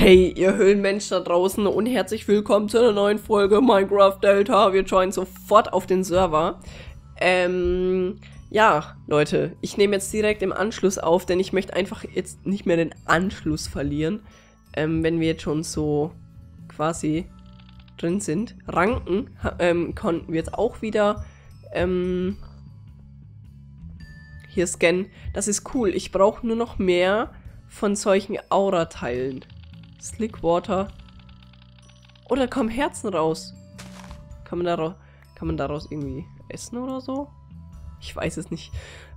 Hey, ihr Höhlenmensch da draußen und herzlich willkommen zu einer neuen Folge Minecraft Delta. Wir joinen sofort auf den Server. Ja, Leute, ich nehme jetzt direkt im Anschluss auf, denn ich möchte einfach jetzt nicht mehr den Anschluss verlieren, wenn wir jetzt schon so quasi drin sind. Ranken konnten wir jetzt auch wieder hier scannen. Das ist cool. Ich brauche nur noch mehr von solchen Aura-Teilen. Slickwater. Oh, da kommen Herzen raus. Kann man daraus irgendwie essen oder so? Ich weiß es nicht.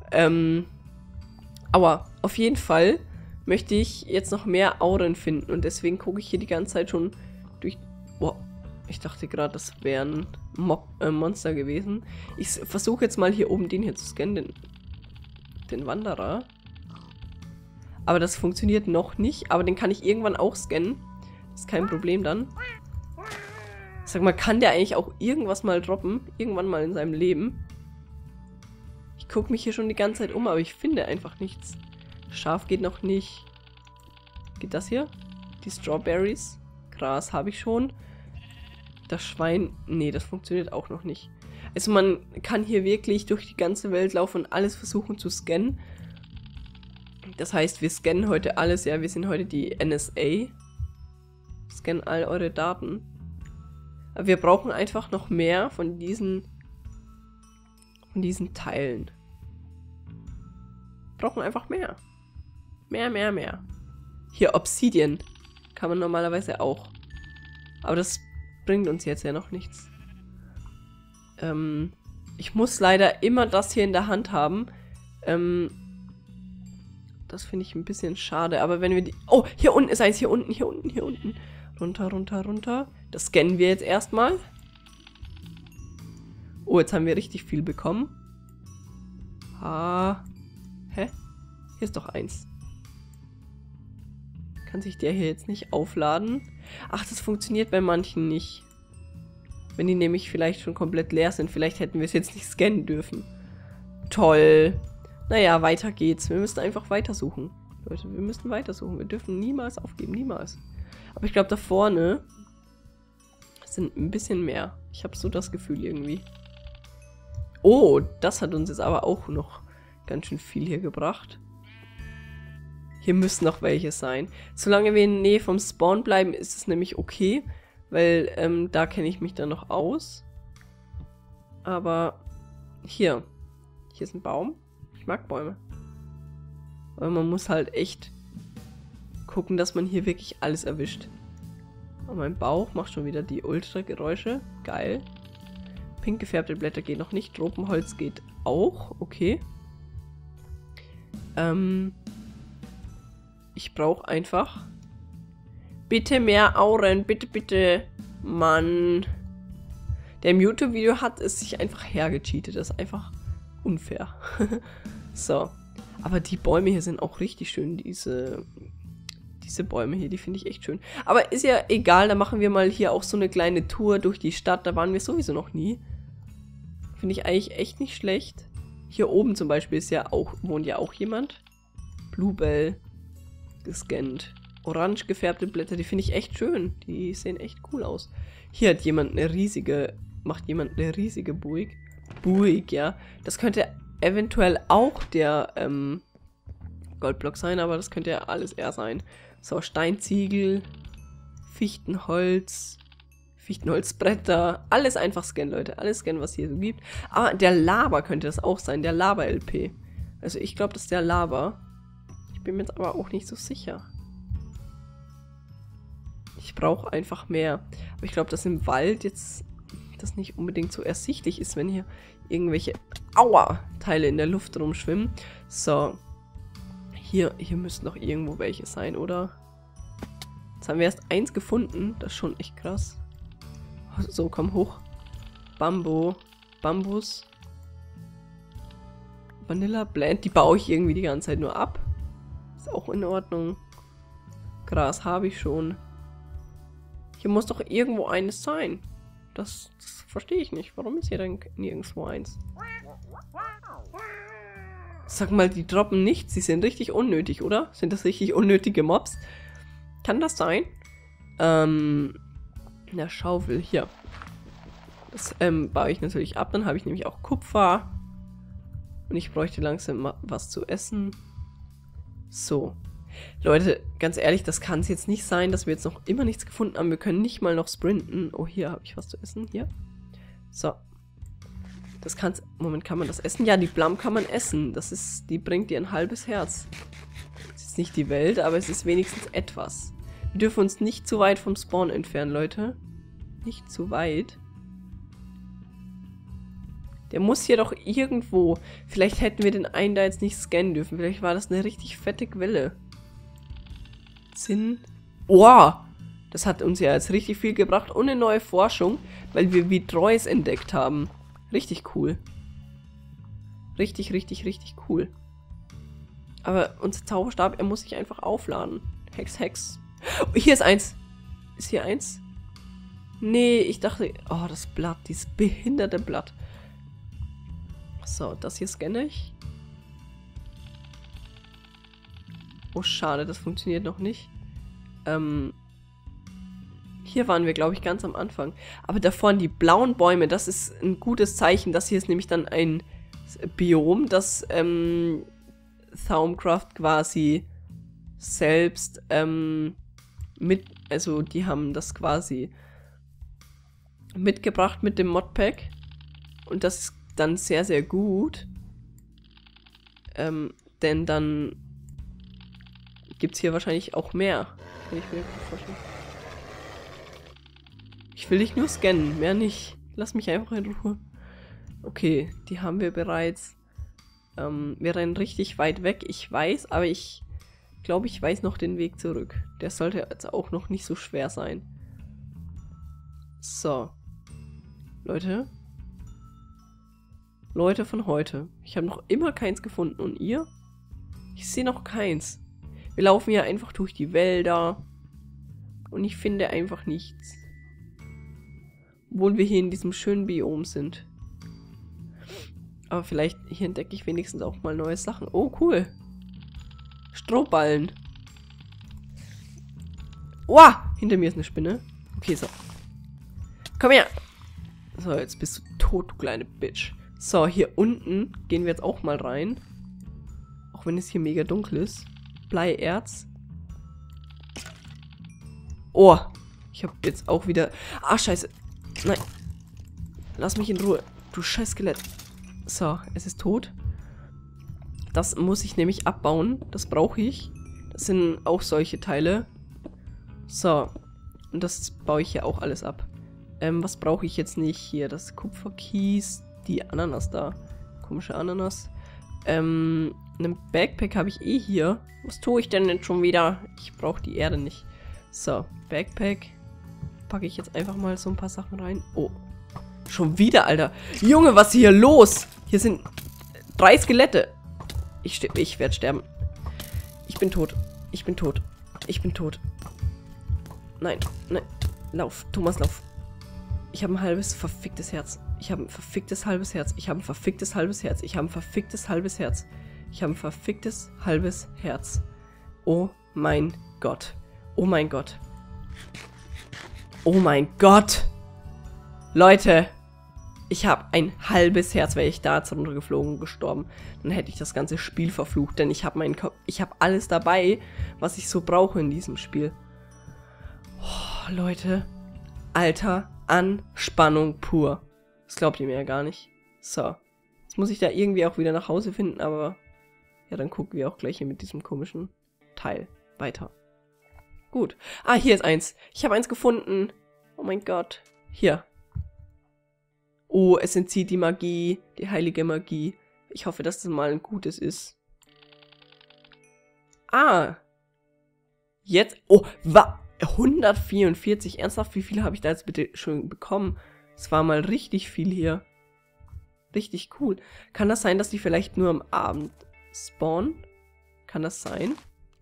Aber auf jeden Fall möchte ich jetzt noch mehr Auren finden. Und deswegen gucke ich hier die ganze Zeit schon durch... Boah, ich dachte gerade, das wären Monster gewesen. Ich versuche jetzt mal hier oben den hier zu scannen. Den Wanderer. Aber das funktioniert noch nicht. Aber den kann ich irgendwann auch scannen. Das ist kein Problem dann. Sag mal, kann der eigentlich auch irgendwas mal droppen? Irgendwann mal in seinem Leben? Ich gucke mich hier schon die ganze Zeit um, aber ich finde einfach nichts. Schaf geht noch nicht. Geht das hier? Die Strawberries. Gras habe ich schon. Das Schwein. Nee, das funktioniert auch noch nicht. Also man kann hier wirklich durch die ganze Welt laufen und alles versuchen zu scannen. Das heißt, wir scannen heute alles, ja, wir sind heute die NSA. Scannen all eure Daten. Aber wir brauchen einfach noch mehr von diesen Teilen. Wir brauchen einfach mehr. Mehr. Hier, Obsidian. Kann man normalerweise auch. Aber das bringt uns jetzt ja noch nichts. Ich muss leider immer das hier in der Hand haben. Das finde ich ein bisschen schade, aber wenn wir die... Oh, hier unten ist eins, hier unten. Runter. Das scannen wir jetzt erstmal. Oh, jetzt haben wir richtig viel bekommen. Hä? Hier ist doch eins. Kann sich der hier jetzt nicht aufladen? Ach, das funktioniert bei manchen nicht. Wenn die nämlich vielleicht schon komplett leer sind. Vielleicht hätten wir es jetzt nicht scannen dürfen. Toll. Naja, weiter geht's. Wir müssen einfach weitersuchen. Leute, wir müssen weitersuchen. Wir dürfen niemals aufgeben, niemals. Aber ich glaube, da vorne sind ein bisschen mehr. Ich habe so das Gefühl irgendwie. Oh, das hat uns jetzt aber auch noch ganz schön viel hier gebracht. Hier müssen noch welche sein. Solange wir in der Nähe vom Spawn bleiben, ist es nämlich okay. Weil da kenne ich mich dann noch aus. Aber hier ist ein Baum. Ich mag Bäume. Aber man muss halt echt gucken, dass man hier wirklich alles erwischt. Und mein Bauch macht schon wieder die Ultra-Geräusche. Geil. Pink gefärbte Blätter gehen noch nicht. Tropenholz geht auch. Okay. Ich brauche einfach... Bitte mehr Auren. Bitte. Mann. Der im YouTube-Video hat es sich einfach hergecheatet. Das ist einfach unfair. So. Aber die Bäume hier sind auch richtig schön. Diese Bäume hier, die finde ich echt schön. Aber ist ja egal, da machen wir mal hier auch so eine kleine Tour durch die Stadt. Da waren wir sowieso noch nie. Finde ich eigentlich echt nicht schlecht. Hier oben zum Beispiel wohnt ja auch jemand. Bluebell gescannt. Orange gefärbte Blätter, die finde ich echt schön. Die sehen echt cool aus. Hier macht jemand eine riesige Buig. Buig, ja. Das könnte eventuell auch der Goldblock sein, aber das könnte ja alles er sein. So, Steinziegel, Fichtenholzbretter, alles einfach scannen, Leute. Alles scannen, was hier so gibt. Ah, der Lava könnte das auch sein, der Lava-LP. Also ich glaube, das ist der Lava. Ich bin mir jetzt aber auch nicht so sicher. Ich brauche einfach mehr. Aber ich glaube, dass im Wald jetzt das nicht unbedingt so ersichtlich ist, wenn hier irgendwelche Teile in der Luft rumschwimmen. So. Hier müssten noch irgendwo welche sein, oder? Jetzt haben wir erst eins gefunden. Das ist schon echt krass. So, komm hoch. Bambus. Vanilla Blend. Die baue ich irgendwie die ganze Zeit nur ab. Ist auch in Ordnung. Gras habe ich schon. Hier muss doch irgendwo eines sein. Das verstehe ich nicht. Warum ist hier denn nirgendwo eins? Sag mal, die droppen nichts. Sie sind richtig unnötig, oder? Sind das richtig unnötige Mobs? Kann das sein? Eine Schaufel. Hier. Das baue ich natürlich ab. Dann habe ich nämlich auch Kupfer. Und ich bräuchte langsam mal was zu essen. So. Leute, ganz ehrlich, das kann es jetzt nicht sein, dass wir jetzt noch immer nichts gefunden haben. Wir können nicht mal noch sprinten. Oh, hier habe ich was zu essen. Hier. So. Das kann's. Moment, kann man das essen? Ja, die Plum kann man essen. Die bringt dir ein halbes Herz. Das ist nicht die Welt, aber es ist wenigstens etwas. Wir dürfen uns nicht zu weit vom Spawn entfernen, Leute. Nicht zu weit. Der muss hier doch irgendwo. Vielleicht hätten wir den einen da jetzt nicht scannen dürfen. Vielleicht war das eine richtig fette Quelle. Oh! Das hat uns ja jetzt richtig viel gebracht. Und eine neue Forschung, weil wir Vitreus entdeckt haben. Richtig cool. Richtig, richtig, richtig cool. Aber unser Zauberstab, er muss sich einfach aufladen. Hex, Hex. Oh, hier ist eins. Ist hier eins? Nee, ich dachte... Oh, das Blatt. Dieses behinderte Blatt. So, das hier scanne ich. Oh, schade, das funktioniert noch nicht. Hier waren wir, glaube ich, ganz am Anfang. Aber da vorne die blauen Bäume, das ist ein gutes Zeichen. Das hier ist nämlich dann ein Biom, das Thaumcraft quasi selbst also die haben das quasi mitgebracht mit dem Modpack. Und das ist dann sehr, sehr gut. Denn dann gibt es hier wahrscheinlich auch mehr. Kann ich mir vorstellen. Ich will dich nur scannen, mehr nicht. Lass mich einfach in Ruhe. Okay, die haben wir bereits. Wir rennen richtig weit weg, ich weiß, aber ich glaube, ich weiß noch den Weg zurück. Der sollte jetzt auch noch nicht so schwer sein. So. Leute. Leute von heute. Ich habe noch immer keins gefunden. Und ihr? Ich sehe noch keins. Wir laufen hier einfach durch die Wälder. Und ich finde einfach nichts. Obwohl wir hier in diesem schönen Biom sind. Aber vielleicht hier entdecke ich wenigstens auch mal neue Sachen. Oh, cool. Strohballen. Wow, hinter mir ist eine Spinne. Okay, so. Komm her. So, jetzt bist du tot, du kleine Bitch. So, hier unten gehen wir jetzt auch mal rein. Auch wenn es hier mega dunkel ist. Bleierz. Oh, ich habe jetzt auch wieder... Ah, scheiße. Nein. Lass mich in Ruhe. Du scheiß Skelett. So, es ist tot. Das muss ich nämlich abbauen. Das brauche ich. Das sind auch solche Teile. So. Und das baue ich hier auch alles ab. Was brauche ich jetzt nicht? Hier das Kupferkies. Die Ananas da. Komische Ananas. Einen Backpack habe ich eh hier. Was tue ich denn jetzt schon wieder? Ich brauche die Erde nicht. So, Backpack. Packe ich jetzt einfach mal so ein paar Sachen rein. Oh. Schon wieder, Alter. Junge, was ist hier los? Hier sind 3 Skelette. Ich werde sterben. Ich bin tot. Ich bin tot. Ich bin tot. Nein, nein. Lauf, Thomas, lauf. Ich habe ein halbes verficktes Herz. Ich habe ein verficktes halbes Herz. Ich habe ein verficktes halbes Herz. Ich habe ein verficktes halbes Herz. Ich habe ein verficktes halbes Herz. Oh mein Gott. Oh mein Gott. Oh mein Gott. Leute. Ich habe ein halbes Herz, wäre ich da jetzt runtergeflogen und gestorben. Dann hätte ich das ganze Spiel verflucht. Denn ich habe alles dabei, was ich so brauche in diesem Spiel. Oh, Leute. Alter, Anspannung pur. Das glaubt ihr mir ja gar nicht. So. Jetzt muss ich da irgendwie auch wieder nach Hause finden, aber... Ja, dann gucken wir auch gleich hier mit diesem komischen Teil weiter. Gut. Ah, hier ist eins. Ich habe eins gefunden. Oh mein Gott. Hier. Oh, es entzieht die Magie. Die heilige Magie. Ich hoffe, dass das mal ein gutes ist. Ah. Jetzt. Oh, 144. Ernsthaft, wie viel habe ich da jetzt bitte schon bekommen? Es war mal richtig viel hier. Richtig cool. Kann das sein, dass die vielleicht nur am Abend spawnen? Kann das sein?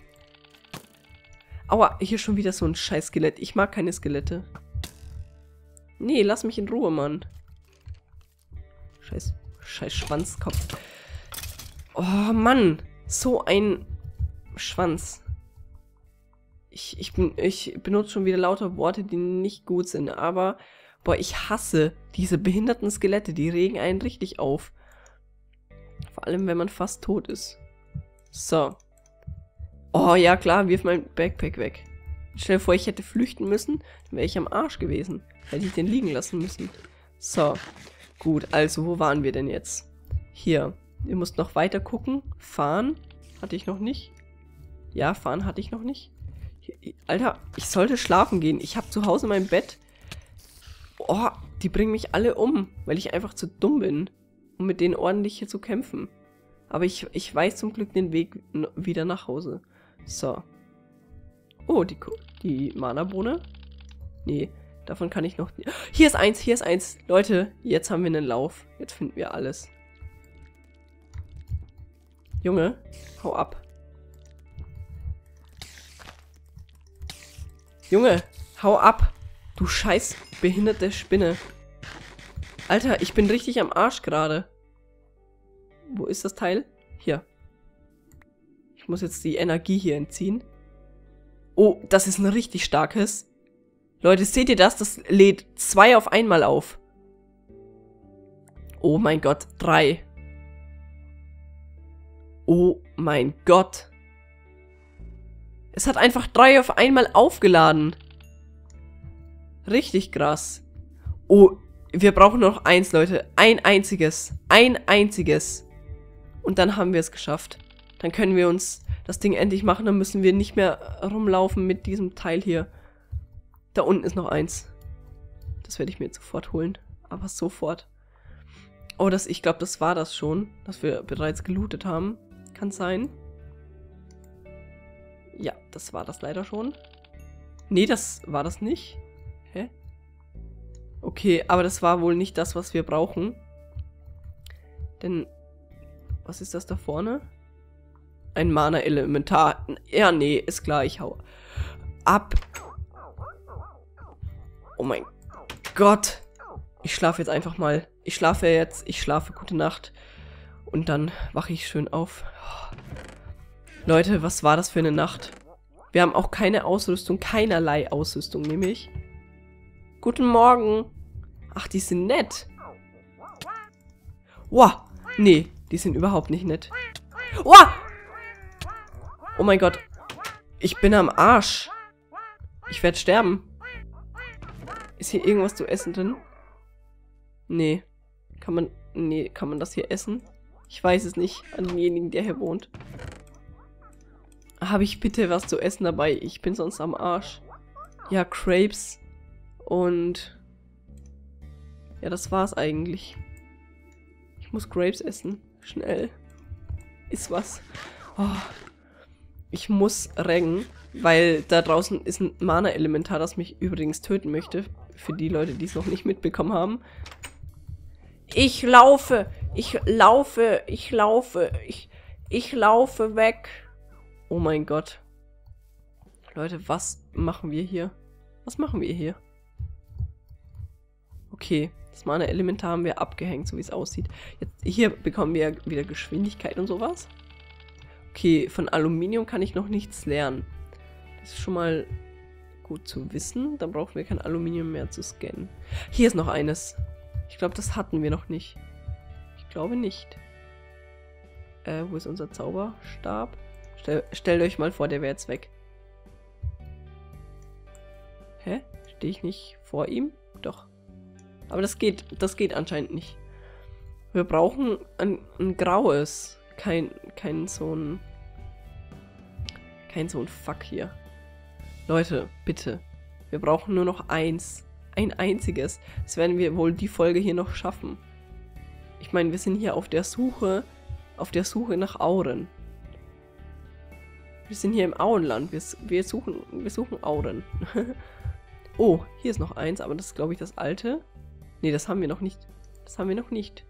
Aua, hier schon wieder so ein scheiß Skelett. Ich mag keine Skelette. Nee, lass mich in Ruhe, Mann. Scheiß Schwanzkopf. Oh, Mann. So ein Schwanz. Ich benutze schon wieder lauter Worte, die nicht gut sind, aber boah, ich hasse diese behinderten Skelette, die regen einen richtig auf. Vor allem, wenn man fast tot ist. So. Oh ja, klar, wirf mein Backpack weg. Stell dir vor, ich hätte flüchten müssen, dann wäre ich am Arsch gewesen. Hätte ich den liegen lassen müssen. So. Gut, also, wo waren wir denn jetzt? Hier. Ihr müsst noch weiter gucken. Fahren hatte ich noch nicht. Ja, fahren hatte ich noch nicht. Hier, Alter, ich sollte schlafen gehen. Ich habe zu Hause mein Bett. Oh, die bringen mich alle um, weil ich einfach zu dumm bin, um mit denen ordentlich hier zu kämpfen. Aber ich weiß zum Glück den Weg wieder nach Hause. So. Oh, die Mana-Bohne. Nee, davon kann ich noch... Hier ist eins, hier ist eins. Leute, jetzt haben wir einen Lauf. Jetzt finden wir alles. Junge, hau ab. Junge, hau ab. Du scheiß behinderte Spinne. Alter, ich bin richtig am Arsch gerade. Wo ist das Teil? Hier. Ich muss jetzt die Energie hier entziehen. Oh, das ist ein richtig starkes. Leute, seht ihr das? Das lädt 2 auf einmal auf. Oh mein Gott, 3. Oh mein Gott. Es hat einfach 3 auf einmal aufgeladen. Richtig krass. Oh, wir brauchen noch 1, Leute. Ein einziges. Ein einziges. Und dann haben wir es geschafft. Dann können wir uns das Ding endlich machen. Dann müssen wir nicht mehr rumlaufen mit diesem Teil hier. Da unten ist noch 1. Das werde ich mir jetzt sofort holen. Aber sofort. Oh, ich glaube, das war das schon. Dass wir bereits gelootet haben. Kann sein. Ja, das war das leider schon. Nee, das war das nicht. Hä? Okay, aber das war wohl nicht das, was wir brauchen. Denn, was ist das da vorne? Ein Mana-Elementar. Ja, nee, ist klar, ich hau ab. Oh mein Gott. Ich schlafe jetzt einfach mal. Ich schlafe, gute Nacht. Und dann wache ich schön auf. Leute, was war das für eine Nacht? Wir haben auch keine Ausrüstung, keinerlei Ausrüstung, nämlich. Guten Morgen. Ach, die sind nett. Wow. Nee, die sind überhaupt nicht nett. Wow. Oh mein Gott. Ich bin am Arsch. Ich werde sterben. Ist hier irgendwas zu essen drin? Nee. Kann man das hier essen? Ich weiß es nicht. An denjenigen, der hier wohnt. Habe ich bitte was zu essen dabei? Ich bin sonst am Arsch. Ja, Crepes. Und... ja, das war's eigentlich. Ich muss Grapes essen. Schnell. Ist was. Oh. Ich muss rennen, weil da draußen ist ein Mana-Elementar, das mich übrigens töten möchte. Für die Leute, die es noch nicht mitbekommen haben. Ich laufe weg. Oh mein Gott. Leute, was machen wir hier? Was machen wir hier? Okay, das Mana-Elementar haben wir abgehängt, so wie es aussieht. Jetzt, hier bekommen wir wieder Geschwindigkeit und sowas. Okay, von Aluminium kann ich noch nichts lernen. Das ist schon mal gut zu wissen. Dann brauchen wir kein Aluminium mehr zu scannen. Hier ist noch eines. Ich glaube, das hatten wir noch nicht. Ich glaube nicht. Wo ist unser Zauberstab? Stellt euch mal vor, der wäre jetzt weg. Hä? Stehe ich nicht vor ihm? Doch. Aber das geht anscheinend nicht. Wir brauchen ein graues. Kein so ein Fuck hier. Leute, bitte. Wir brauchen nur noch eins. Ein einziges. Das werden wir wohl die Folge hier noch schaffen. Ich meine, wir sind hier auf der Suche nach Auren. Wir sind hier im Auenland. Wir suchen Auren. Oh, hier ist noch eins, aber das ist, glaube ich, das alte. Nee, das haben wir noch nicht. Das haben wir noch nicht.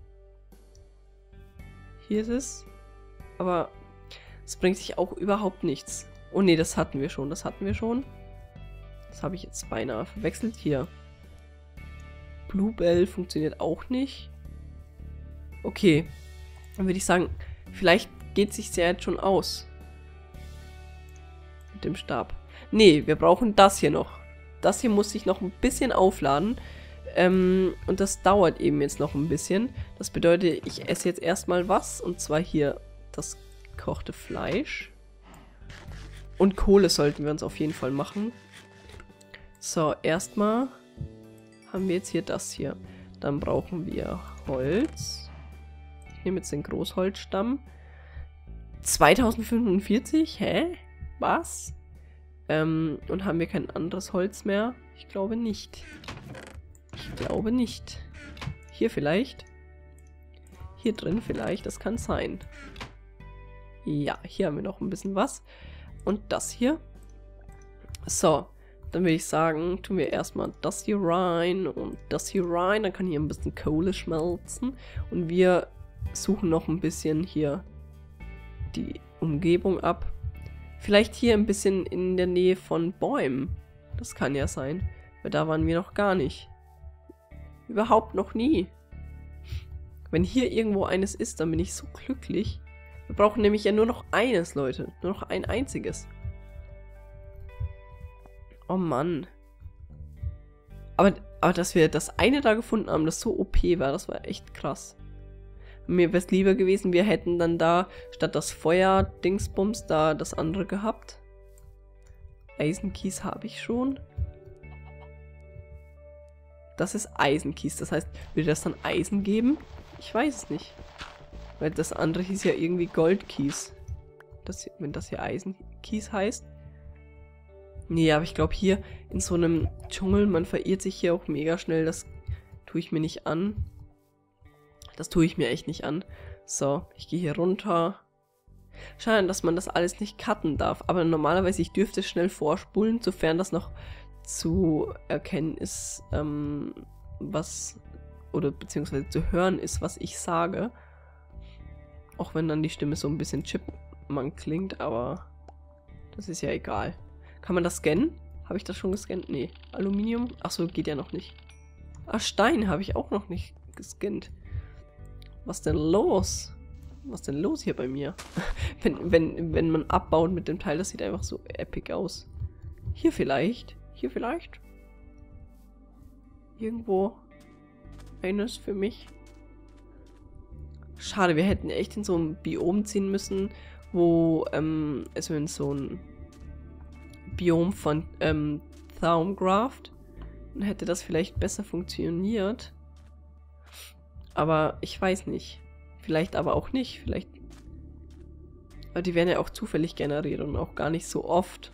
Hier ist es. Aber es bringt sich auch überhaupt nichts. Oh nee, das hatten wir schon. Das habe ich jetzt beinahe verwechselt. Hier. Bluebell funktioniert auch nicht. Okay. Dann würde ich sagen, vielleicht geht es sich ja jetzt schon aus. Mit dem Stab. Nee, wir brauchen das hier noch. Das hier muss sich noch ein bisschen aufladen. Und das dauert eben jetzt noch ein bisschen. Das bedeutet, ich esse jetzt erstmal was. Und zwar hier das gekochte Fleisch. Und Kohle sollten wir uns auf jeden Fall machen. So, erstmal haben wir jetzt hier das hier. Dann brauchen wir Holz. Ich nehme jetzt den Großholzstamm. 2045? Hä? Was? Und haben wir kein anderes Holz mehr? Ich glaube nicht. Ich glaube nicht. Hier vielleicht? Hier drin vielleicht, das kann sein. Ja, hier haben wir noch ein bisschen was. Und das hier. So, dann würde ich sagen, tun wir erstmal das hier rein und das hier rein. Dann kann hier ein bisschen Kohle schmelzen. Und wir suchen noch ein bisschen hier die Umgebung ab. Vielleicht hier ein bisschen in der Nähe von Bäumen. Das kann ja sein. Weil da waren wir noch gar nicht. Überhaupt noch nie. Wenn hier irgendwo eines ist, dann bin ich so glücklich. Wir brauchen nämlich ja nur noch eines, Leute. Nur noch ein einziges. Oh Mann. Aber dass wir das eine da gefunden haben, das so OP war, das war echt krass. Mir wäre es lieber gewesen, wir hätten dann da statt das Feuer-Dingsbums da das andere gehabt. Eisenkies habe ich schon. Das ist Eisenkies. Das heißt, würde das dann Eisen geben? Ich weiß es nicht. Weil das andere hieß ja irgendwie Goldkies. Wenn das hier Eisenkies heißt. Nee, aber ich glaube hier in so einem Dschungel, man verirrt sich hier auch mega schnell. Das tue ich mir nicht an. Das tue ich mir echt nicht an. So, ich gehe hier runter. Schade, dass man das alles nicht cutten darf. Aber normalerweise, ich dürfte schnell vorspulen, sofern das noch zu erkennen ist, was, oder beziehungsweise zu hören ist, was ich sage. Auch wenn dann die Stimme so ein bisschen Chipmunk klingt, aber das ist ja egal. Kann man das scannen? Habe ich das schon gescannt? Nee. Aluminium? Achso, geht ja noch nicht. Ah, Stein habe ich auch noch nicht gescannt. Was denn los? Was denn los hier bei mir? wenn man abbaut mit dem Teil, das sieht einfach so epic aus. Hier vielleicht? Hier vielleicht? Irgendwo eines für mich? Schade, wir hätten echt in so ein Biom ziehen müssen, wo, also in so ein Biom von Thaumgraft. Dann hätte das vielleicht besser funktioniert. Aber ich weiß nicht. Vielleicht aber auch nicht. Vielleicht. Aber die werden ja auch zufällig generiert und auch gar nicht so oft.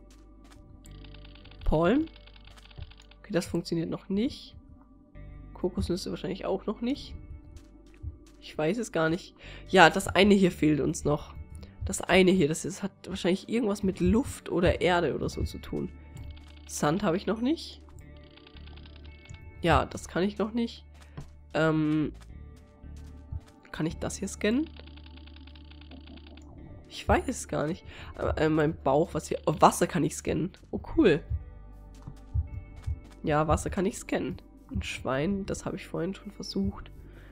Palm? Okay, das funktioniert noch nicht. Kokosnüsse wahrscheinlich auch noch nicht. Ich weiß es gar nicht. Ja, das eine hier fehlt uns noch. Das eine hier, hat wahrscheinlich irgendwas mit Luft oder Erde oder so zu tun. Sand habe ich noch nicht. Ja, das kann ich noch nicht. Kann ich das hier scannen? Ich weiß es gar nicht. Aber mein Bauch, was hier... Oh, Wasser kann ich scannen. Oh, cool. Ja, Wasser kann ich scannen. Ein Schwein, das habe ich vorhin schon versucht.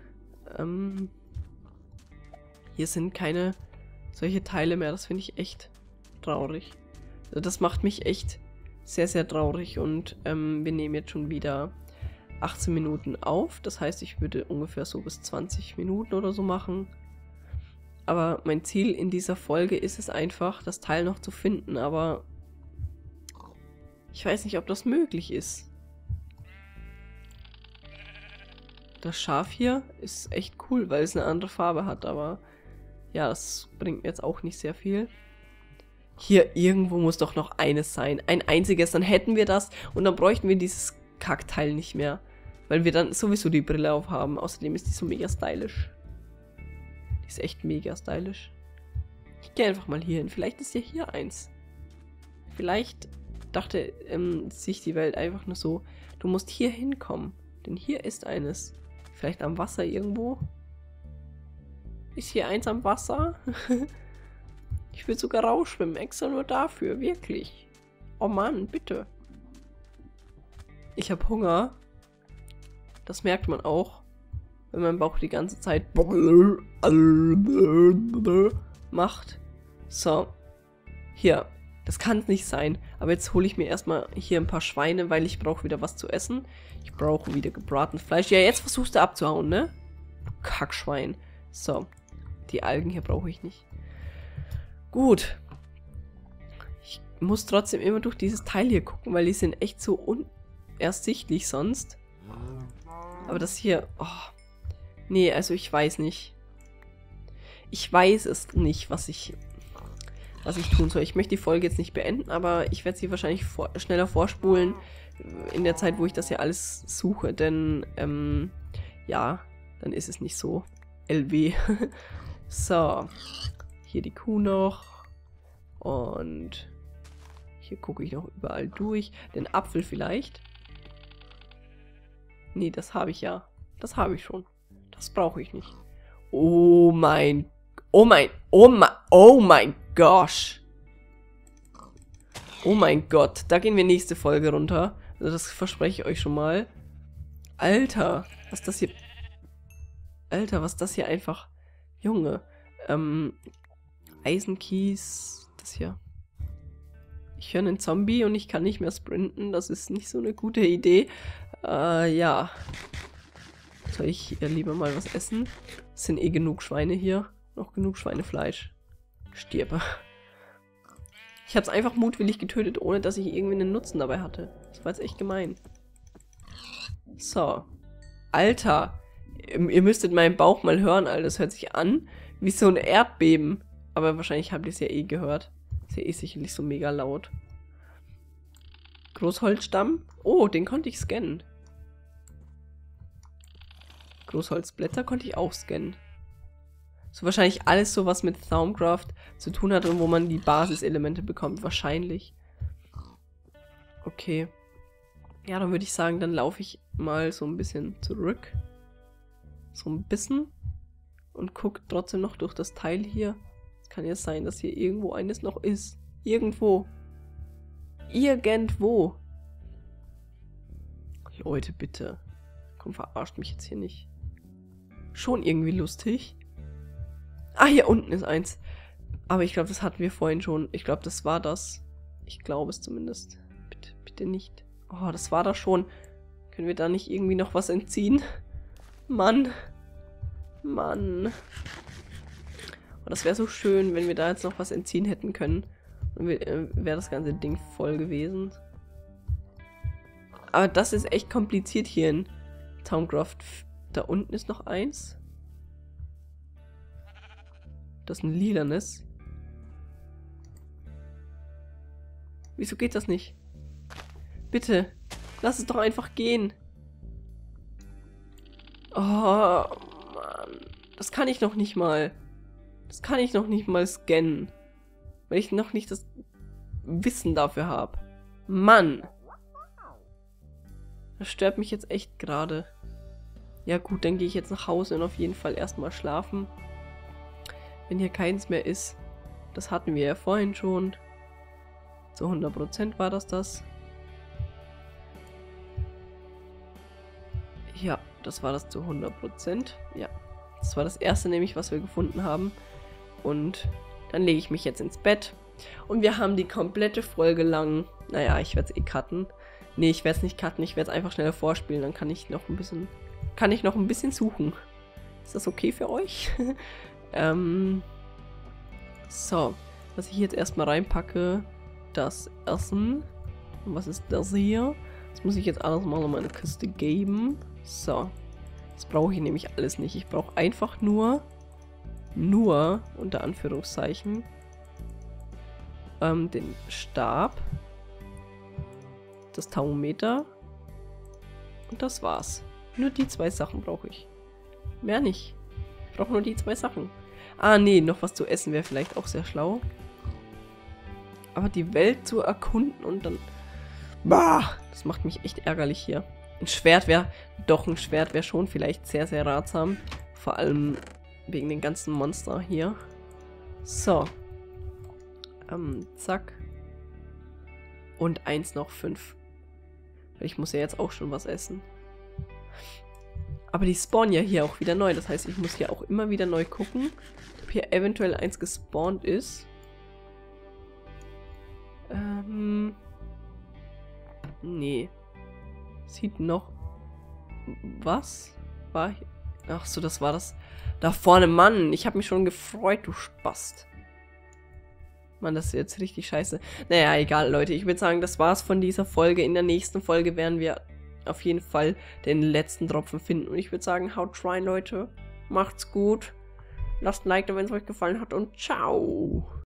Hier sind keine solche Teile mehr. Das finde ich echt traurig. Also das macht mich echt sehr, sehr traurig. Und wir nehmen jetzt schon wieder 18 Minuten auf. Das heißt, ich würde ungefähr so bis 20 Minuten oder so machen. Aber mein Ziel in dieser Folge ist es einfach, das Teil noch zu finden. Aber ich weiß nicht, ob das möglich ist. Das Schaf hier ist echt cool, weil es eine andere Farbe hat. Aber ja, das bringt mir jetzt auch nicht sehr viel. Hier irgendwo muss doch noch eines sein. Ein einziges, dann hätten wir das. Und dann bräuchten wir dieses Kackteil nicht mehr. Weil wir dann sowieso die Brille aufhaben. Außerdem ist die so mega stylisch. Die ist echt mega stylisch. Ich gehe einfach mal hier hin. Vielleicht ist ja hier eins. Vielleicht dachte sich die Welt einfach nur so, du musst hier hinkommen. Denn hier ist eines. Vielleicht am Wasser irgendwo. Ist hier eins am Wasser? Ich will sogar rausschwimmen. Extra nur dafür. Wirklich. Oh Mann, bitte. Ich habe Hunger. Das merkt man auch, wenn mein Bauch die ganze Zeit macht. So. Hier. Das kann es nicht sein. Aber jetzt hole ich mir erstmal hier ein paar Schweine, weil ich brauche wieder was zu essen. Ich brauche wieder gebratenes Fleisch. Ja, jetzt versuchst du abzuhauen, ne? Kackschwein. So. Die Algen hier brauche ich nicht. Gut. Ich muss trotzdem immer durch dieses Teil hier gucken, weil die sind echt so unersichtlich sonst. Aber das hier... Oh. Nee, also ich weiß nicht. Ich weiß es nicht, was ich tun soll. Ich möchte die Folge jetzt nicht beenden, aber ich werde sie wahrscheinlich schneller vorspulen in der Zeit, wo ich das ja alles suche, denn ja, dann ist es nicht so LW. So, hier die Kuh noch und hier gucke ich noch überall durch. Den Apfel vielleicht. Nee, das habe ich ja. Das habe ich schon. Das brauche ich nicht. Oh mein gosh. Oh mein Gott. Da gehen wir nächste Folge runter. Also das verspreche ich euch schon mal. Alter, was das hier... Alter, was das hier einfach... Junge. Eisenkies. Das hier. Ich höre einen Zombie und ich kann nicht mehr sprinten. Das ist nicht so eine gute Idee. Ja. Soll ich lieber mal was essen? Es sind eh genug Schweine hier. Noch genug Schweinefleisch. Stirbe. Ich habe es einfach mutwillig getötet, ohne dass ich irgendwie einen Nutzen dabei hatte. Das war jetzt echt gemein. So. Alter. Ihr müsstet meinen Bauch mal hören, Alter. Das hört sich an wie so ein Erdbeben. Aber wahrscheinlich habt ihr es ja eh gehört. Ist ja eh sicherlich so mega laut. Großholzstamm. Oh, den konnte ich scannen. Großholzblätter konnte ich auch scannen. So wahrscheinlich alles so, was mit Thaumcraft zu tun hat und wo man die Basiselemente bekommt. Wahrscheinlich. Okay. Ja, dann würde ich sagen, dann laufe ich mal so ein bisschen zurück. So ein bisschen. Und gucke trotzdem noch durch das Teil hier. Es kann ja sein, dass hier irgendwo eines noch ist. Irgendwo. Irgendwo. Leute, bitte. Komm, verarscht mich jetzt hier nicht. Schon irgendwie lustig. Ah, hier unten ist eins. Aber ich glaube, das hatten wir vorhin schon. Ich glaube, das war das. Ich glaube es zumindest. Bitte, bitte nicht. Oh, das war das schon. Können wir da nicht irgendwie noch was entziehen? Mann. Mann. Oh, das wäre so schön, wenn wir da jetzt noch was entziehen hätten können. Dann wäre das ganze Ding voll gewesen. Aber das ist echt kompliziert hier in Thaumcraft. Da unten ist noch eins. Das ist ein lilanes. Wieso geht das nicht? Bitte, lass es doch einfach gehen. Oh, Mann. Das kann ich noch nicht mal. Das kann ich noch nicht mal scannen. Weil ich noch nicht das Wissen dafür habe. Mann. Das stört mich jetzt echt gerade. Ja gut, dann gehe ich jetzt nach Hause und auf jeden Fall erstmal schlafen. Wenn hier keins mehr ist. Das hatten wir ja vorhin schon. Zu 100% war das. Ja, das war das zu 100%. Ja, das war das erste nämlich, was wir gefunden haben. Und dann lege ich mich jetzt ins Bett. Und wir haben die komplette Folge lang... Naja, ich werde es eh cutten. Nee, ich werde es nicht cutten. Ich werde es einfach schneller vorspielen. Dann kann ich noch ein bisschen suchen. Ist das okay für euch? So, was ich jetzt erstmal reinpacke, das Essen. Und was ist das hier? Das muss ich jetzt alles mal in meine Kiste geben. So, das brauche ich nämlich alles nicht. Ich brauche einfach nur, unter Anführungszeichen, den Stab, das Thermometer und das war's. Nur die 2 Sachen brauche ich. Mehr nicht. Ich brauche nur die 2 Sachen. Ah, nee, noch was zu essen wäre vielleicht auch sehr schlau. Aber die Welt zu erkunden und dann... Bah, das macht mich echt ärgerlich hier. Ein Schwert wäre schon vielleicht sehr, sehr ratsam. Vor allem wegen den ganzen Monster hier. So. Zack. Und 1 noch 5. Ich muss ja jetzt auch schon was essen. Aber die spawnen ja hier auch wieder neu. Das heißt, ich muss hier auch immer wieder neu gucken, ob hier eventuell eins gespawnt ist. Nee. Sieht noch... Was? War hier... Ach so, das war das... Da vorne, Mann. Ich habe mich schon gefreut, du Spast. Mann, das ist jetzt richtig scheiße. Naja, egal, Leute. Ich würde sagen, das war's von dieser Folge. In der nächsten Folge werden wir auf jeden Fall den letzten Tropfen finden. Und ich würde sagen, haut rein, Leute. Macht's gut. Lasst ein Like da, wenn es euch gefallen hat. Und ciao.